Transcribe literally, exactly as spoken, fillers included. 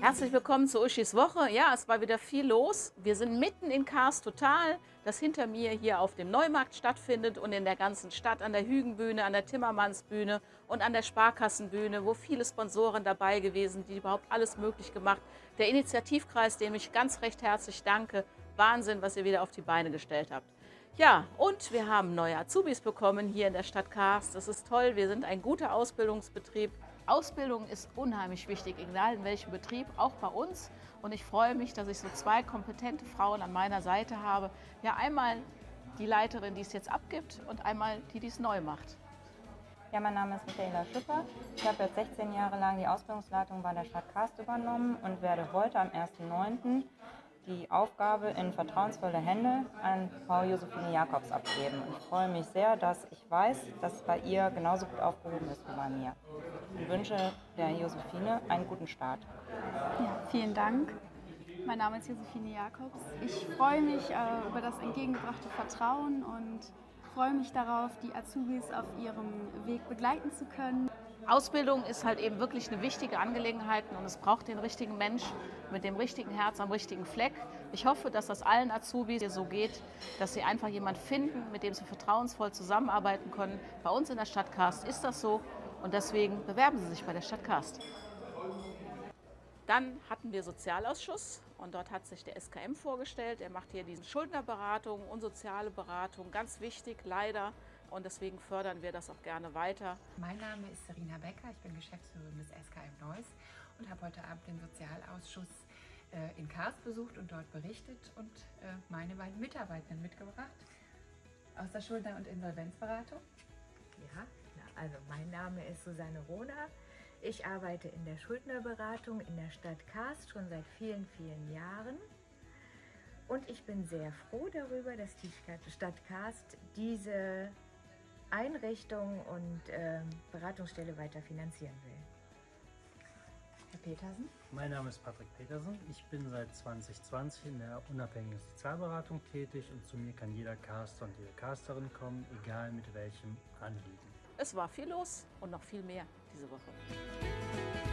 Herzlich willkommen zu Uschis Woche. Ja, es war wieder viel los. Wir sind mitten in Cars Total, das hinter mir hier auf dem Neumarkt stattfindet und in der ganzen Stadt, an der Hügenbühne, an der Timmermansbühne und an der Sparkassenbühne, wo viele Sponsoren dabei gewesen, die überhaupt alles möglich gemacht. Der Initiativkreis, dem ich ganz recht herzlich danke. Wahnsinn, was ihr wieder auf die Beine gestellt habt. Ja, und wir haben neue Azubis bekommen hier in der Stadt Cars. Das ist toll. Wir sind ein guter Ausbildungsbetrieb. Ausbildung ist unheimlich wichtig, egal in welchem Betrieb, auch bei uns. Und ich freue mich, dass ich so zwei kompetente Frauen an meiner Seite habe. Ja, einmal die Leiterin, die es jetzt abgibt, und einmal die, die es neu macht. Ja, mein Name ist Michaela Schüpper. Ich habe jetzt sechzehn Jahre lang die Ausbildungsleitung bei der Stadt Cars übernommen und werde heute am ersten neunten die Aufgabe in vertrauensvolle Hände an Frau Josephine Jacobs abgeben. Und ich freue mich sehr, dass ich weiß, dass es bei ihr genauso gut aufgehoben ist wie bei mir. Und wünsche der Josephine einen guten Start. Ja, vielen Dank. Mein Name ist Josephine Jacobs. Ich freue mich äh, über das entgegengebrachte Vertrauen und freue mich darauf, die Azubis auf ihrem Weg begleiten zu können. Ausbildung ist halt eben wirklich eine wichtige Angelegenheit und es braucht den richtigen Mensch mit dem richtigen Herz am richtigen Fleck. Ich hoffe, dass das allen Azubis hier so geht, dass sie einfach jemanden finden, mit dem sie vertrauensvoll zusammenarbeiten können. Bei uns in der Stadt Cars ist das so und deswegen bewerben Sie sich bei der Stadt Cars. Dann hatten wir Sozialausschuss und dort hat sich der S K M vorgestellt. Er macht hier diese Schuldnerberatung und soziale Beratung, ganz wichtig, leider. Und deswegen fördern wir das auch gerne weiter. Mein Name ist Serena Becker, ich bin Geschäftsführerin des S K M Neuss und habe heute Abend den Sozialausschuss äh, in Cars besucht und dort berichtet und äh, meine beiden Mitarbeitenden mitgebracht aus der Schuldner- und Insolvenzberatung. Ja, also mein Name ist Susanne Rohner. Ich arbeite in der Schuldnerberatung in der Stadt Cars schon seit vielen, vielen Jahren. Und ich bin sehr froh darüber, dass die Stadt Cars diese Einrichtung und äh, Beratungsstelle weiter finanzieren will. Herr Petersen? Mein Name ist Patrick Petersen. Ich bin seit zwanzig zwanzig in der unabhängigen Sozialberatung tätig und zu mir kann jeder Caster und jede Casterin kommen, egal mit welchem Anliegen. Es war viel los und noch viel mehr diese Woche.